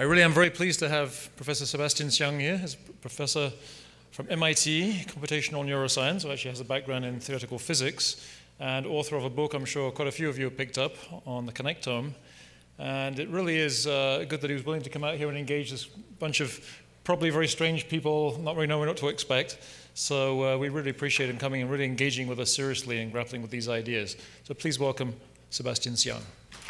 I really am very pleased to have Professor Sebastian Seung here, as professor from MIT, computational neuroscience, who actually has a background in theoretical physics, and author of a book I'm sure quite a few of you have picked up on the Connectome. And it really is good that he was willing to come out here and engage this bunch of probably very strange people, not really knowing what to expect. So we really appreciate him coming and really engaging with us seriously and grappling with these ideas. So please welcome Sebastian Seung.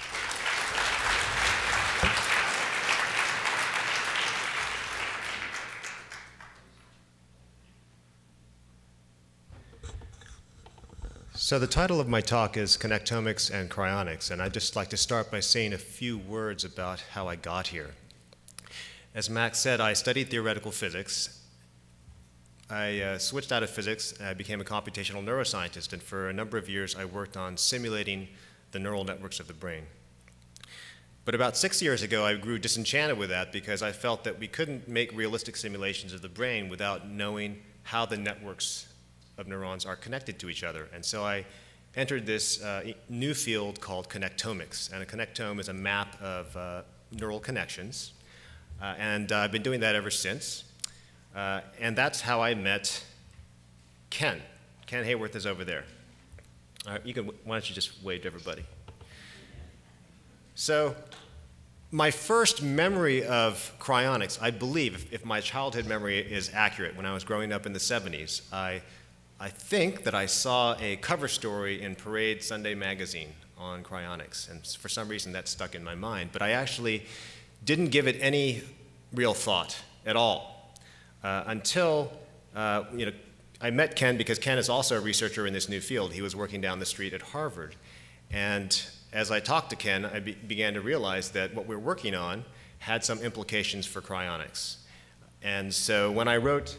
So the title of my talk is Connectomics and Cryonics, and I'd just like to start by saying a few words about how I got here. As Max said, I studied theoretical physics. I switched out of physics, I became a computational neuroscientist, and for a number of years I worked on simulating the neural networks of the brain. But about 6 years ago I grew disenchanted with that because I felt that we couldn't make realistic simulations of the brain without knowing how the networks of neurons are connected to each other. And so I entered this new field called connectomics. And a connectome is a map of neural connections. And I've been doing that ever since. And that's how I met Ken. Ken Hayworth is over there. Why don't you just wave to everybody? So my first memory of cryonics, I believe, if my childhood memory is accurate, when I was growing up in the 70s, I think that I saw a cover story in Parade Sunday magazine on cryonics, and for some reason that stuck in my mind. But I actually didn't give it any real thought at all until I met Ken, because Ken is also a researcher in this new field. He was working down the street at Harvard. And as I talked to Ken, I began to realize that what we're working on had some implications for cryonics. And so when I wrote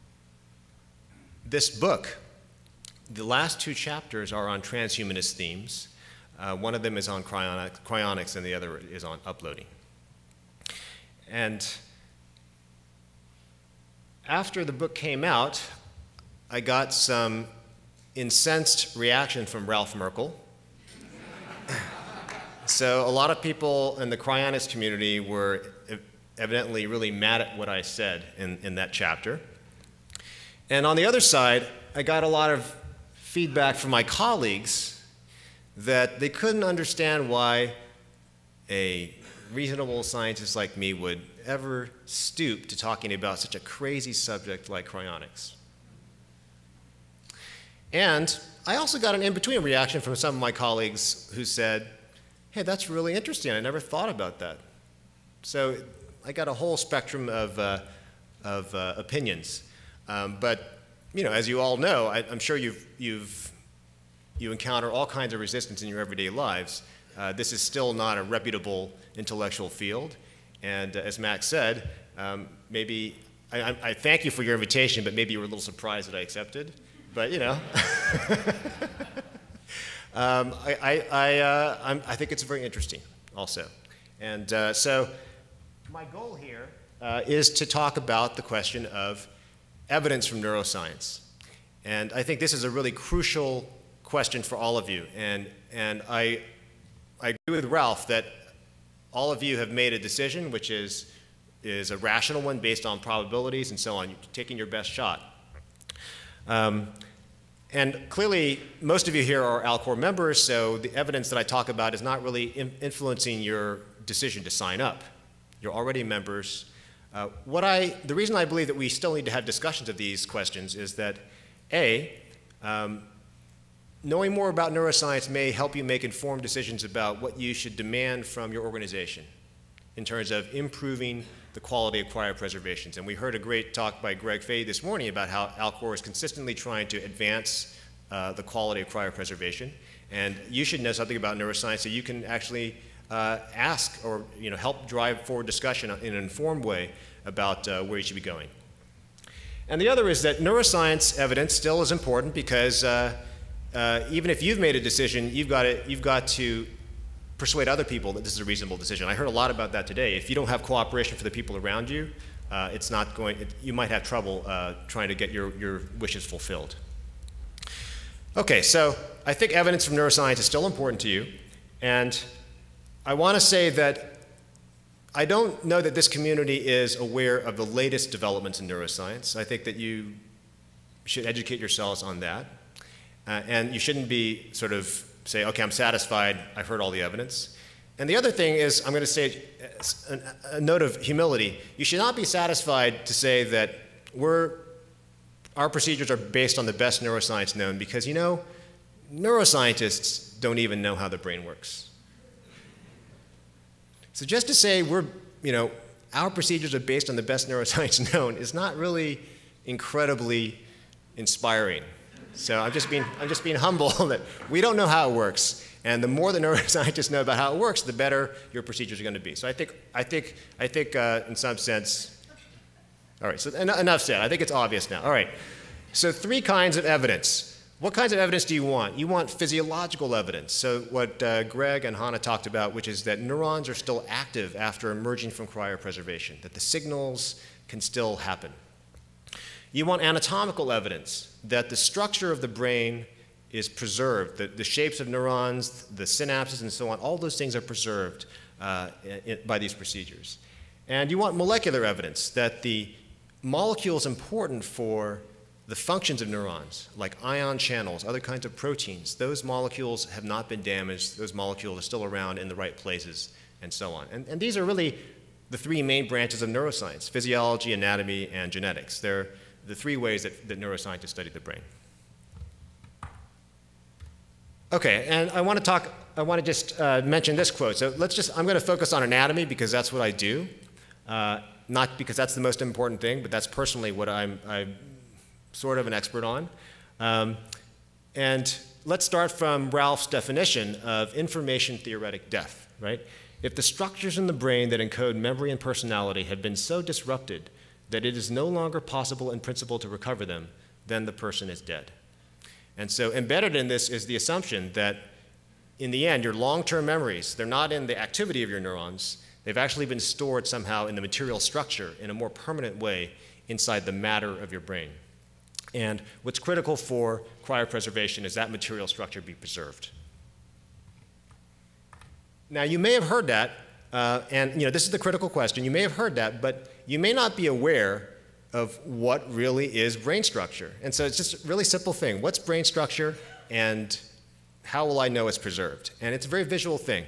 this book, the last two chapters are on transhumanist themes. One of them is on cryonics and the other is on uploading. And after the book came out, I got some incensed reaction from Ralph Merkle. So a lot of people in the cryonics community were evidently really mad at what I said in that chapter. And on the other side, I got a lot of feedback from my colleagues that they couldn't understand why a reasonable scientist like me would ever stoop to talking about such a crazy subject like cryonics. And I also got an in-between reaction from some of my colleagues who said, hey, that's really interesting. I never thought about that. So I got a whole spectrum of opinions. But as you all know, I'm sure you encounter all kinds of resistance in your everyday lives. This is still not a reputable intellectual field. And as Max said, maybe I thank you for your invitation, but maybe you were a little surprised that I accepted. But I think it's very interesting also. And so my goal here is to talk about the question of evidence from neuroscience. And I think this is a really crucial question for all of you. And I agree with Ralph that all of you have made a decision which is a rational one based on probabilities and so on. You're taking your best shot. And clearly, most of you here are Alcor members, so the evidence that I talk about is not really influencing your decision to sign up. You're already members. The reason I believe that we still need to have discussions of these questions is that, A, knowing more about neuroscience may help you make informed decisions about what you should demand from your organization in terms of improving the quality of cryopreservations. And we heard a great talk by Greg Fay this morning about how Alcor is consistently trying to advance the quality of cryopreservation. And you should know something about neuroscience so you can actually ask or help drive forward discussion in an informed way about where you should be going. And the other is that neuroscience evidence still is important because even if you've made a decision, you've got to persuade other people that this is a reasonable decision. I heard a lot about that today. If you don't have cooperation for the people around you, you might have trouble trying to get your wishes fulfilled. Okay, so I think evidence from neuroscience is still important to you. And I want to say that I don't know that this community is aware of the latest developments in neuroscience. I think that you should educate yourselves on that. And you shouldn't be sort of say, okay, I'm satisfied, I've heard all the evidence. And the other thing is, I'm going to say a note of humility. You should not be satisfied to say that our procedures are based on the best neuroscience known, because, you know, neuroscientists don't even know how the brain works. So just to say our procedures are based on the best neuroscience known is not really incredibly inspiring. So I'm just being humble that we don't know how it works, and the more the neuroscientists know about how it works, the better your procedures are going to be. So I think in some sense, all right. So enough said. I think it's obvious now. All right. So 3 kinds of evidence. What kinds of evidence do you want? You want physiological evidence. So what Greg and Hannah talked about, which is that neurons are still active after emerging from cryopreservation, that the signals can still happen. You want anatomical evidence, that the structure of the brain is preserved, the shapes of neurons, the synapses, and so on, all those things are preserved by these procedures. And you want molecular evidence, that the molecules important for the functions of neurons, like ion channels, other kinds of proteins, those molecules have not been damaged, those molecules are still around in the right places, and so on. And these are really the 3 main branches of neuroscience: physiology, anatomy, and genetics. They're the 3 ways that neuroscientists study the brain. Okay, and I want to just mention this quote. So I'm going to focus on anatomy because that's what I do. Not because that's the most important thing, but that's personally what I'm sort of an expert on. And let's start from Ralph's definition of information theoretic death, right? If the structures in the brain that encode memory and personality have been so disrupted that it is no longer possible in principle to recover them, then the person is dead. And so embedded in this is the assumption that in the end, your long-term memories, they're not in the activity of your neurons, they've actually been stored somehow in the material structure in a more permanent way inside the matter of your brain. And what's critical for cryopreservation is that material structure be preserved. Now, you may have heard that, and this is the critical question. You may have heard that, but you may not be aware of what really is brain structure. And so it's just a really simple thing. What's brain structure, and how will I know it's preserved? And it's a very visual thing.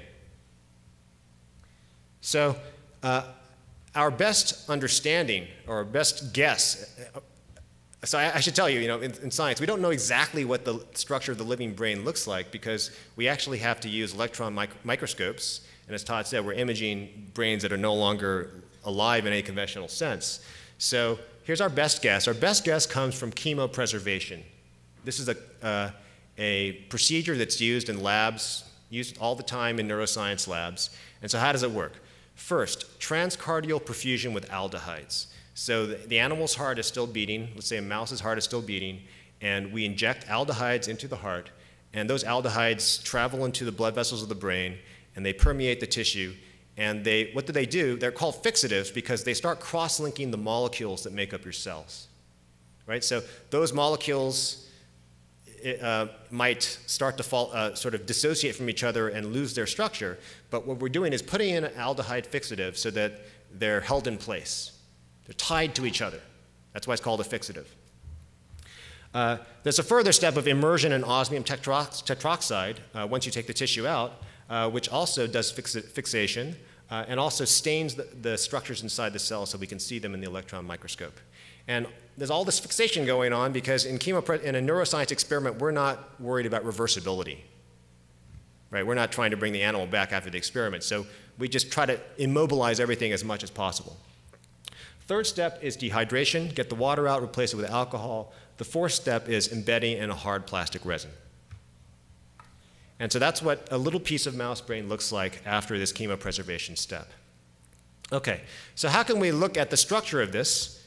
So our best understanding, or our best guess, so I should tell you, in science, we don't know exactly what the structure of the living brain looks like, because we actually have to use electron microscopes. And as Todd said, we're imaging brains that are no longer alive in any conventional sense. So here's our best guess. Our best guess comes from chemopreservation. This is a procedure that's used in labs, used all the time in neuroscience labs. And so how does it work? First, transcardial perfusion with aldehydes. So the animal's heart is still beating. Let's say a mouse's heart is still beating, and we inject aldehydes into the heart, and those aldehydes travel into the blood vessels of the brain, and they permeate the tissue. And what do? They're called fixatives because they start cross-linking the molecules that make up your cells, right? So those molecules might start to sort of dissociate from each other and lose their structure. But what we're doing is putting in an aldehyde fixative so that they're held in place. They're tied to each other. That's why it's called a fixative. There's a further step of immersion in osmium tetroxide once you take the tissue out, which also does fixation and also stains the structures inside the cell so we can see them in the electron microscope. And there's all this fixation going on because in a neuroscience experiment, we're not worried about reversibility. Right? We're not trying to bring the animal back after the experiment. So we just try to immobilize everything as much as possible. Third step is dehydration. Get the water out, replace it with alcohol. The 4th step is embedding in a hard plastic resin. And so that's what a little piece of mouse brain looks like after this chemopreservation step. Okay, so how can we look at the structure of this?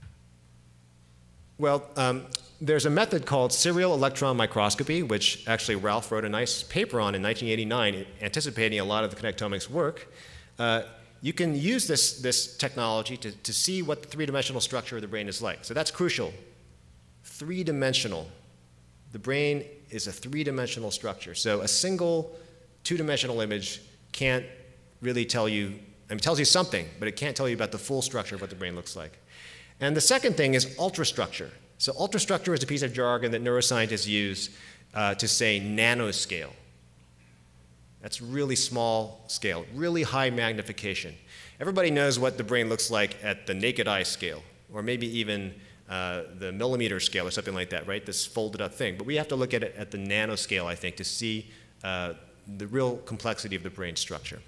Well, there's a method called serial electron microscopy, which actually Ralph wrote a nice paper on in 1989, anticipating a lot of the Connectomics work. You can use this technology to see what the 3-dimensional structure of the brain is like. So that's crucial. 3-dimensional. The brain is a 3-dimensional structure. So a single 2-dimensional image can't really tell you it tells you something, but it can't tell you about the full structure of what the brain looks like. And the second thing is ultrastructure. So ultrastructure is a piece of jargon that neuroscientists use to say nanoscale. That's really small scale, really high magnification. Everybody knows what the brain looks like at the naked eye scale, or maybe even the millimeter scale or something like that, right? This folded up thing. But we have to look at it at the nanoscale, I think, to see the real complexity of the brain structure.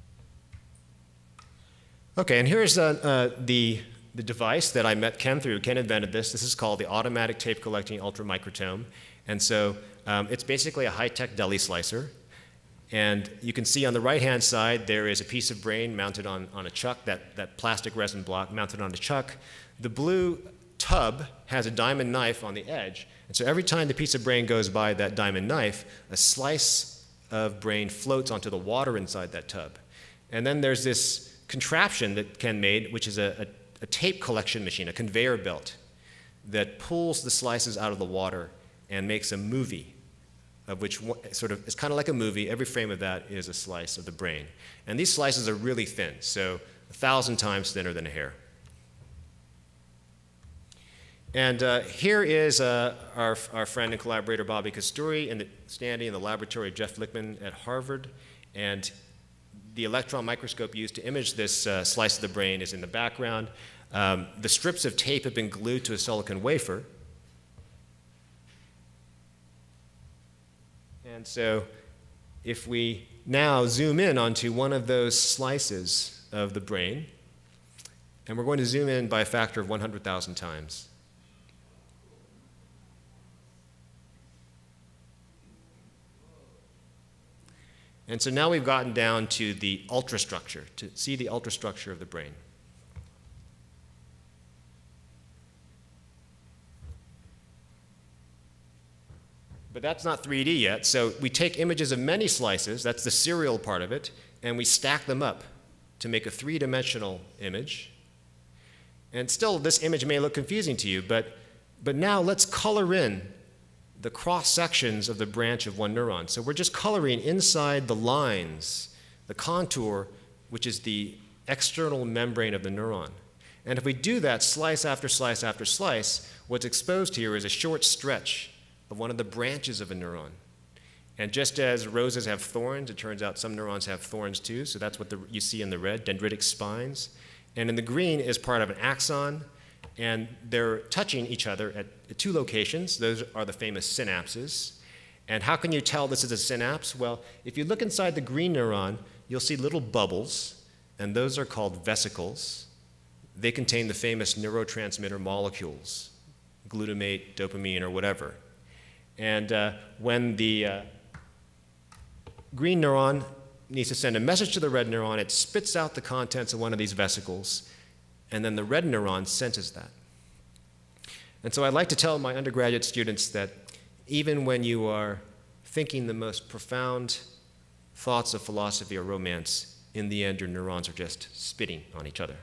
Okay, and here's the device that I met Ken through. Ken invented this. This is called the automatic tape collecting ultramicrotome. And so it's basically a high-tech deli slicer. And you can see on the right-hand side, there is a piece of brain mounted on a chuck, that plastic resin block mounted on a chuck. The blue tub has a diamond knife on the edge. And so every time the piece of brain goes by that diamond knife, a slice of brain floats onto the water inside that tub. And then there's this contraption that Ken made, which is a tape collection machine, a conveyor belt, that pulls the slices out of the water and makes a movie, of which sort of, it's kind of like a movie. Every frame of that is a slice of the brain. And these slices are really thin, so 1,000 times thinner than a hair. And here is our friend and collaborator Bobby Kasturi standing in the laboratory of Jeff Lichtman at Harvard. And the electron microscope used to image this slice of the brain is in the background. The strips of tape have been glued to a silicon wafer. And so if we now zoom in onto one of those slices of the brain, and we're going to zoom in by a factor of 100,000 times. And so now we've gotten down to the ultrastructure, to see the ultrastructure of the brain. But that's not 3D yet, so we take images of many slices, that's the serial part of it, and we stack them up to make a three-dimensional image. And still, this image may look confusing to you, but now let's color in the cross-sections of the branch of one neuron. So we're just coloring inside the lines, the contour, which is the external membrane of the neuron. And if we do that slice after slice after slice, what's exposed here is a short stretch of one of the branches of a neuron. And just as roses have thorns, it turns out some neurons have thorns too, so that's what you see in the red, dendritic spines. And in the green is part of an axon, and they're touching each other at two locations. Those are the famous synapses. And how can you tell this is a synapse? Well, if you look inside the green neuron, you'll see little bubbles, and those are called vesicles. They contain the famous neurotransmitter molecules, glutamate, dopamine, or whatever. And when the green neuron needs to send a message to the red neuron, it spits out the contents of one of these vesicles, and then the red neuron senses that. And so I'd like to tell my undergraduate students that even when you are thinking the most profound thoughts of philosophy or romance, in the end your neurons are just spitting on each other.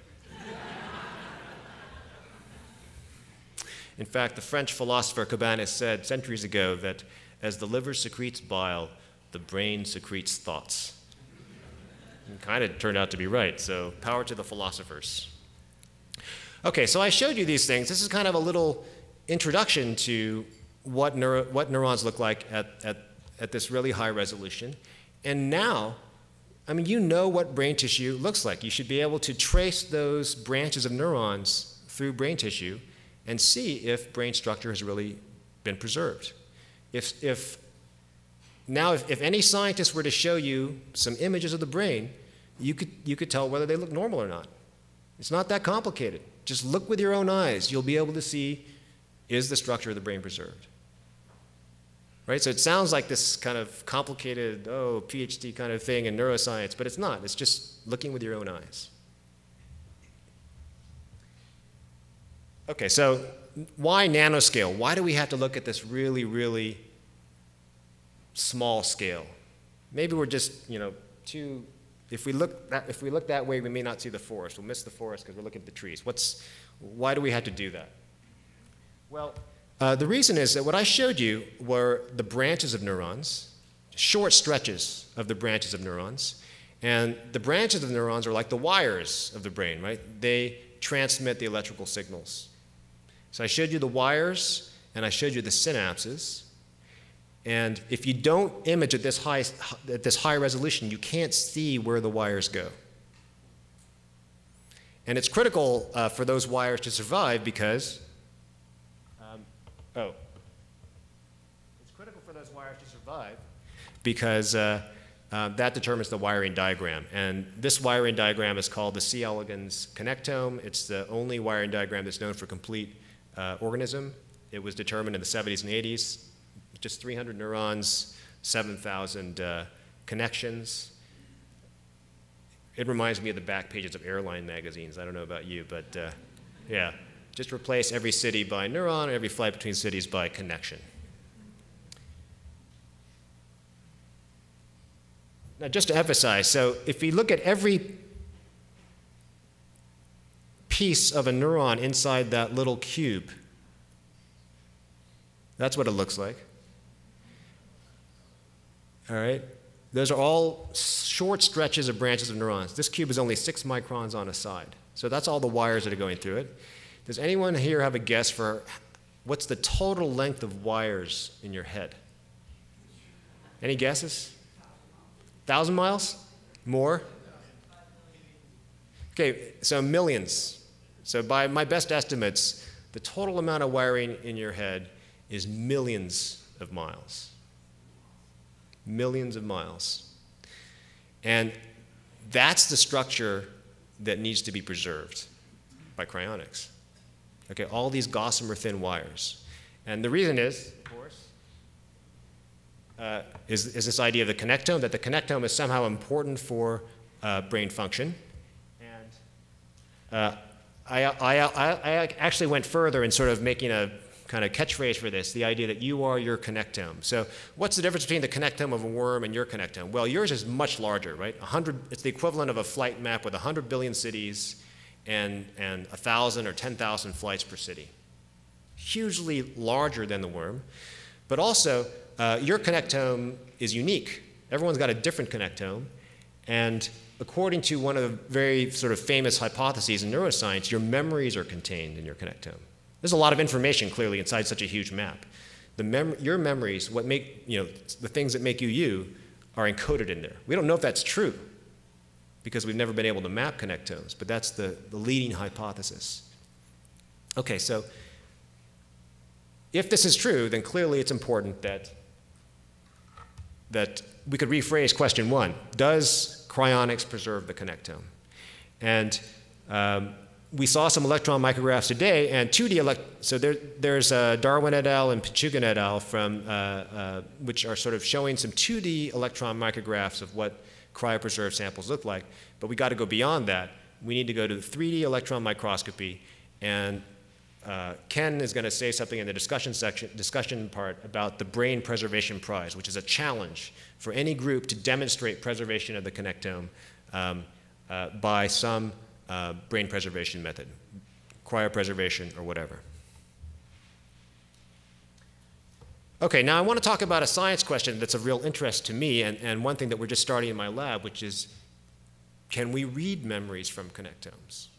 In fact, the French philosopher Cabanis said centuries ago that as the liver secretes bile, the brain secretes thoughts. It kind of turned out to be right, so power to the philosophers. Okay, so I showed you these things. This is kind of a little introduction to what neurons look like at this really high resolution. And now, I mean, you know what brain tissue looks like. You should be able to trace those branches of neurons through brain tissue and see if brain structure has really been preserved. If any scientist were to show you some images of the brain, you could tell whether they look normal or not. It's not that complicated. Just look with your own eyes. You'll be able to see, is the structure of the brain preserved? Right? So it sounds like this kind of complicated, Ph.D. kind of thing in neuroscience, but it's not. It's just looking with your own eyes. Okay, so why nanoscale? Why do we have to look at this really, really small scale? Maybe we're just, too. If we look that way, we may not see the forest. We'll miss the forest because we're looking at the trees. Why do we have to do that? Well, the reason is that what I showed you were the branches of neurons, short stretches of the branches of neurons, And the branches of the neurons are like the wires of the brain, right? They transmit the electrical signals. So I showed you the wires, and I showed you the synapses. And if you don't image at this high resolution, you can't see where the wires go. And it's critical for those wires to survive because, it's critical for those wires to survive because that determines the wiring diagram. And this wiring diagram is called the C. elegans connectome. It's the only wiring diagram that's known for complete organism. It was determined in the 70s and 80s. Just 300 neurons, 7,000 connections. It reminds me of the back pages of airline magazines. I don't know about you, but yeah. Just replace every city by neuron, every flight between cities by connection. Now, just to emphasize, so if we look at every piece of a neuron inside that little cube, that's what it looks like. All right? Those are all short stretches of branches of neurons. This cube is only 6 microns on a side. So that's all the wires that are going through it. Does anyone here have a guess for what's the total length of wires in your head? Any guesses? 1,000 miles? More? Okay, so millions. So by my best estimates, the total amount of wiring in your head is millions of miles. Millions of miles. And that's the structure that needs to be preserved by cryonics. Okay, all these gossamer thin wires. And the reason is, of course, is this idea of the connectome, that the connectome is somehow important for brain function. And I actually went further in sort of making a kind of catchphrase for this, the idea that you are your connectome. So what's the difference between the connectome of a worm and your connectome? Well, yours is much larger, right? It's the equivalent of a flight map with 100 billion cities and 1,000 or 10,000 flights per city. Hugely larger than the worm. But also, your connectome is unique. Everyone's got a different connectome. And according to one of the very sort of famous hypotheses in neuroscience, your memories are contained in your connectome. There's a lot of information clearly inside such a huge map. Your memories, what make, the things that make you you, are encoded in there. We don't know if that's true because we've never been able to map connectomes, but that's the leading hypothesis. Okay, so if this is true, then clearly it's important that we could rephrase question 1. Does cryonics preserve the connectome? And we saw some electron micrographs today, and 2D so there's Darwin et al. And Pichugan et al. Which are sort of showing some 2D electron micrographs of what cryopreserved samples look like. But we got to go beyond that. We need to go to the 3D electron microscopy, and Ken is going to say something in the discussion part about the Brain Preservation Prize, which is a challenge for any group to demonstrate preservation of the connectome by some brain preservation method, cryopreservation or whatever. Okay, now I want to talk about a science question that's of real interest to me, and one thing that we're just starting in my lab, which is, can we read memories from connectomes?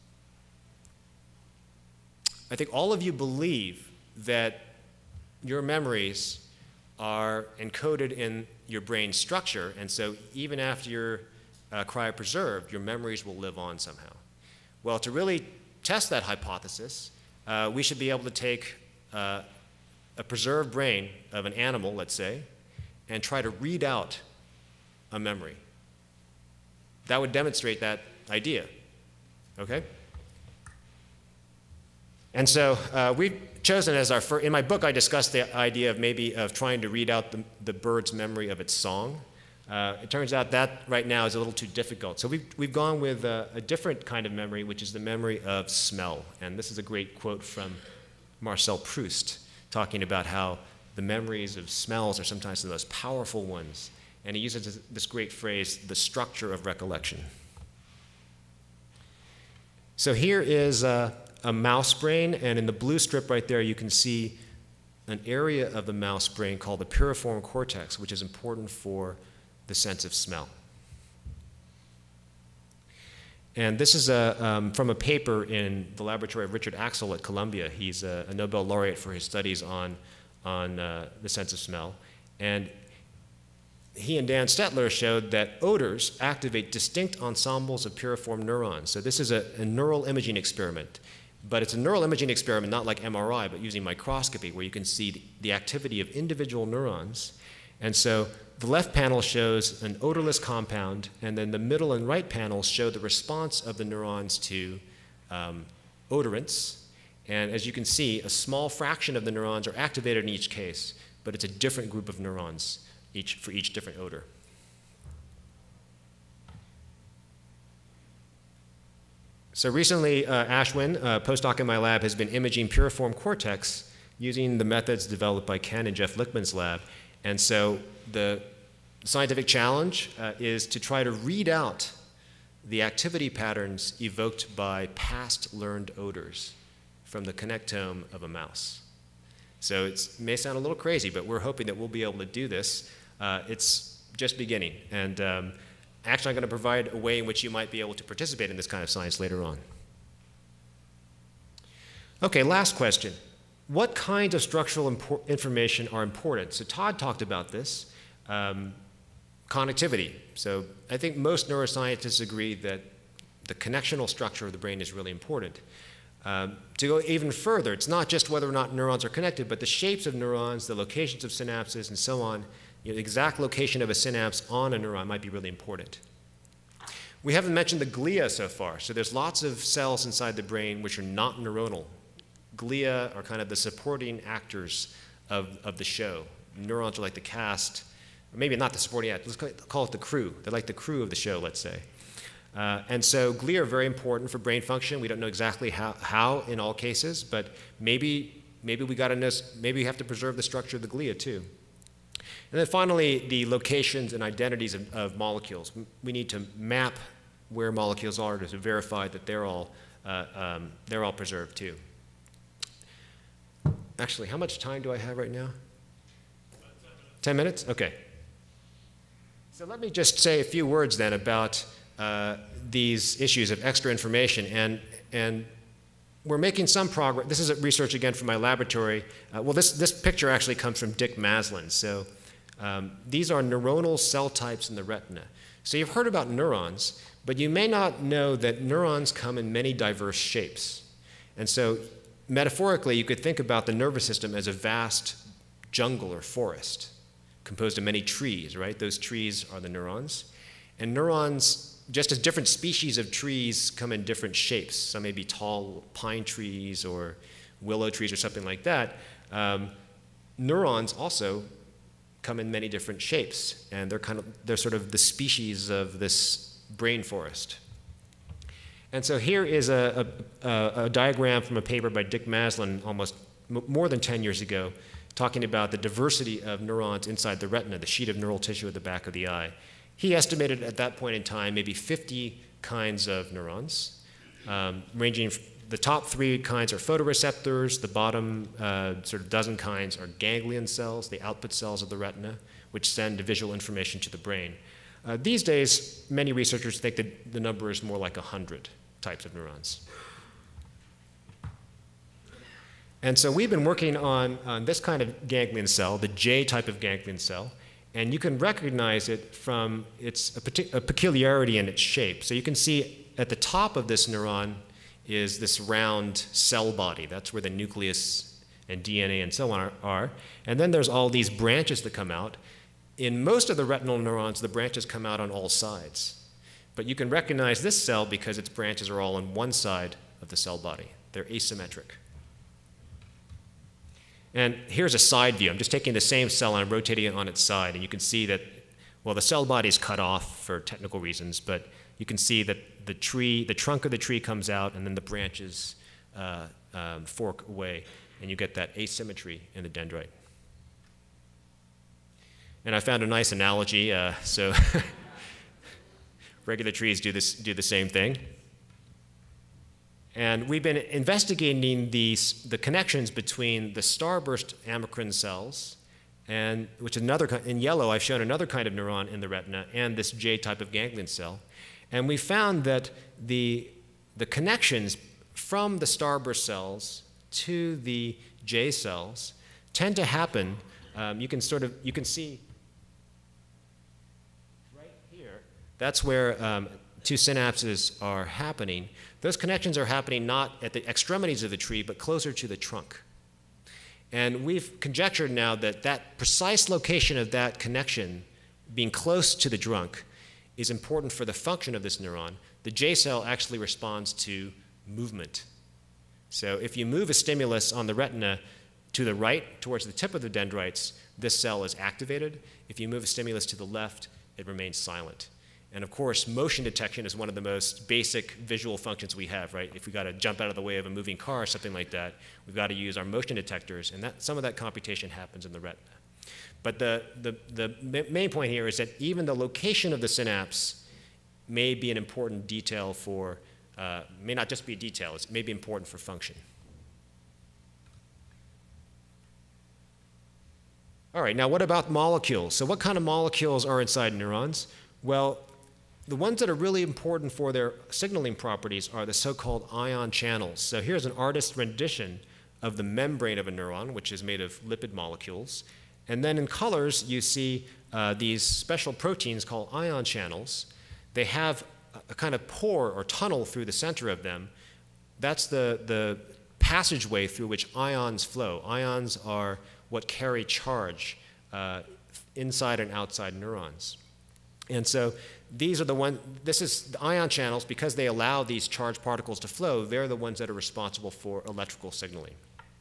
I think all of you believe that your memories are encoded in your brain structure, and so even after you're cryopreserved, your memories will live on somehow. Well, to really test that hypothesis, we should be able to take a preserved brain of an animal, let's say, and try to read out a memory. That would demonstrate that idea, okay? And so we've chosen as our first, in my book I discussed the idea of trying to read out the bird's memory of its song. It turns out that right now is a little too difficult. So we've gone with a different kind of memory, which is the memory of smell. And this is a great quote from Marcel Proust, talking about how the memories of smells are sometimes the most powerful ones. And he uses this great phrase, the structure of recollection. So here is a mouse brain, and in the blue strip right there you can see an area of the mouse brain called the piriform cortex, which is important for the sense of smell. And this is from a paper in the laboratory of Richard Axel at Columbia. He's a Nobel laureate for his studies on the sense of smell. And he and Dan Stetler showed that odors activate distinct ensembles of piriform neurons. So this is a neural imaging experiment. But it's a neural imaging experiment, not like MRI, but using microscopy, where you can see the activity of individual neurons. And so the left panel shows an odorless compound, and then the middle and right panels show the response of the neurons to odorants. And as you can see, a small fraction of the neurons are activated in each case, but it's a different group of neurons for each different odor. So recently, Ashwin, a postdoc in my lab, has been imaging piriform cortex using the methods developed by Ken and Jeff Lichtman's lab. And so the scientific challenge is to try to read out the activity patterns evoked by past learned odors from the connectome of a mouse. So it may sound a little crazy, but we're hoping that we'll be able to do this. It's just beginning. And actually, I'm going to provide a way in which you might be able to participate in this kind of science later on. Okay, last question. What kinds of structural information are important? So Todd talked about this. Connectivity. So I think most neuroscientists agree that the connectional structure of the brain is really important. To go even further, it's not just whether or not neurons are connected, but the shapes of neurons, the locations of synapses, and so on. The exact location of a synapse on a neuron might be really important. We haven't mentioned the glia so far. So there's lots of cells inside the brain which are not neuronal. Glia are kind of the supporting actors of the show. Neurons are like the cast, or maybe not the supporting act, let's call it the crew. They're like the crew of the show, let's say. And so glia are very important for brain function. We don't know exactly how in all cases, but maybe we got to know, maybe we have to preserve the structure of the glia too. And then finally, the locations and identities of molecules. We need to map where molecules are to verify that they're all preserved too. Actually, how much time do I have right now? 10 minutes? Okay. So let me just say a few words then about these issues of extra information. And we're making some progress. This is research again from my laboratory. Well, this picture actually comes from Dick Maslin. So these are neuronal cell types in the retina. So you've heard about neurons, but you may not know that neurons come in many diverse shapes. And so metaphorically, you could think about the nervous system as a vast jungle or forest composed of many trees, right? Those trees are the neurons. And neurons, just as different species of trees come in different shapes, some may be tall pine trees or willow trees or something like that, neurons also come in many different shapes, and they're sort of the species of this brain forest. And so here is a diagram from a paper by Dick Maslin almost more than 10 years ago, talking about the diversity of neurons inside the retina, the sheet of neural tissue at the back of the eye. He estimated at that point in time maybe 50 kinds of neurons, ranging from the top 3 kinds are photoreceptors, the bottom sort of dozen kinds are ganglion cells, the output cells of the retina, which send visual information to the brain. These days, many researchers think that the number is more like 100 types of neurons. And so we've been working on this kind of ganglion cell, the J type of ganglion cell, and you can recognize it from a peculiarity in its shape. So you can see at the top of this neuron is this round cell body. That's where the nucleus and DNA and so on are. And then there's all these branches that come out. In most of the retinal neurons, the branches come out on all sides. But you can recognize this cell because its branches are all on one side of the cell body. They're asymmetric. And here's a side view. I'm just taking the same cell and I'm rotating it on its side. And you can see that, well, the cell body is cut off for technical reasons, but you can see that the trunk of the tree comes out, and then the branches fork away, and you get that asymmetry in the dendrite. And I found a nice analogy. So regular trees do the same thing. And we've been investigating the connections between the starburst amacrine cells, which is another, in yellow I've shown another kind of neuron in the retina, and this J type of ganglion cell. And we found that the connections from the starburst cells to the J cells tend to happen. You can see right here, that's where two synapses are happening. Those connections are happening not at the extremities of the tree, but closer to the trunk. And we've conjectured now that that precise location of that connection, being close to the trunk, is important for the function of this neuron. The J cell actually responds to movement. So if you move a stimulus on the retina to the right, towards the tip of the dendrites, this cell is activated. If you move a stimulus to the left, it remains silent. And of course, motion detection is one of the most basic visual functions we have, right? If we've got to jump out of the way of a moving car or something like that, we've got to use our motion detectors, and some of that computation happens in the retina. But the main point here is that even the location of the synapse may be an important detail for, may not just be a detail, it may be important for function. All right, now what about molecules? So what kind of molecules are inside neurons? Well, the ones that are really important for their signaling properties are the so-called ion channels. So here's an artist's rendition of the membrane of a neuron, which is made of lipid molecules. And then in colors, you see these special proteins called ion channels. They have a kind of pore or tunnel through the center of them. That's the passageway through which ions flow. Ions are what carry charge inside and outside neurons. And so these are this is the ion channels, because they allow these charged particles to flow, they're the ones that are responsible for electrical signaling.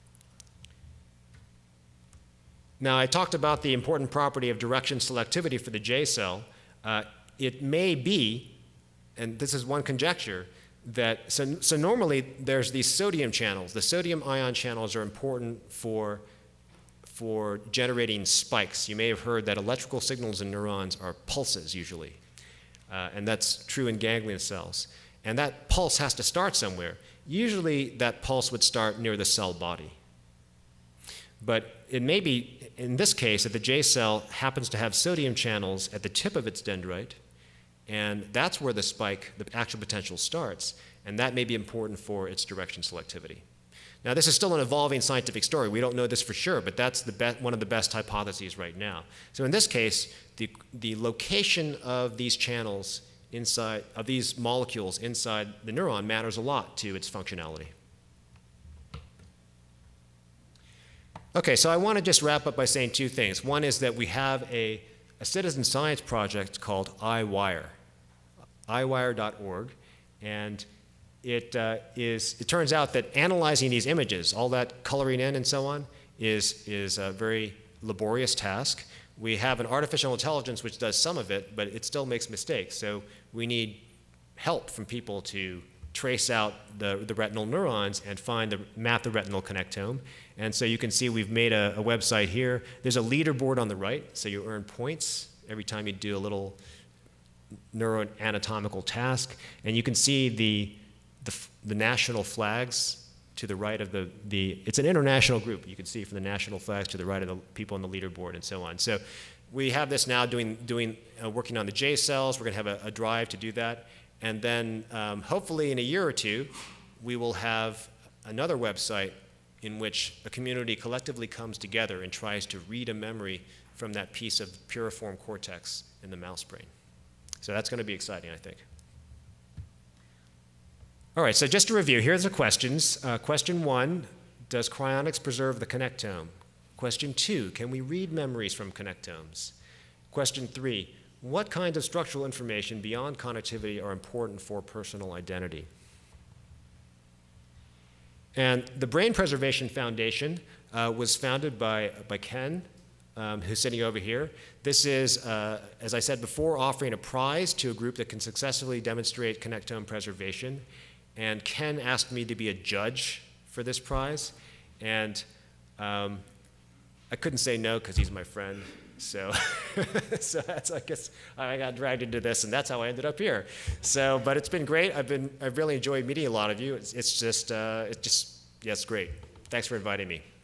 Now, I talked about the important property of direction selectivity for the J cell. It may be, and this is one conjecture, that so normally there's these sodium channels. The sodium ion channels are important for generating spikes. You may have heard that electrical signals in neurons are pulses usually, and that's true in ganglion cells. And that pulse has to start somewhere. Usually that pulse would start near the cell body. But it may be, in this case, that the J cell happens to have sodium channels at the tip of its dendrite, and that's where the spike, the actual potential, starts, and that may be important for its direction selectivity. Now, this is still an evolving scientific story. We don't know this for sure, but that's one of the best hypotheses right now. So in this case, the location of these channels inside, of these molecules inside the neuron matters a lot to its functionality. Okay, so I want to just wrap up by saying two things. One is that we have a citizen science project called iWire, iWire.org, and it turns out that analyzing these images, all that coloring in and so on, is a very laborious task. We have an artificial intelligence which does some of it, but it still makes mistakes. So we need help from people to trace out the retinal neurons and map the retinal connectome. And so you can see we've made a website here. There's a leaderboard on the right, so you earn points every time you do a little neuroanatomical task. And you can see the national flags to the right of it's an international group. You can see from the national flags to the right of the people on the leaderboard and so on. So we have this now working on the J cells. We're going to have a drive to do that. And then hopefully in a year or two, we will have another website in which a community collectively comes together and tries to read a memory from that piece of piriform cortex in the mouse brain. So that's going to be exciting, I think. All right, so just to review, here's the questions. Question 1, does cryonics preserve the connectome? Question 2, can we read memories from connectomes? Question 3, what kinds of structural information beyond connectivity are important for personal identity? And the Brain Preservation Foundation was founded by Ken, who's sitting over here. This is, as I said before, offering a prize to a group that can successfully demonstrate connectome preservation. And Ken asked me to be a judge for this prize. And I couldn't say no because he's my friend. So, so that's, I guess I got dragged into this, and that's how I ended up here. So, but it's been great. I've really enjoyed meeting a lot of you. Yeah, it's great. Thanks for inviting me.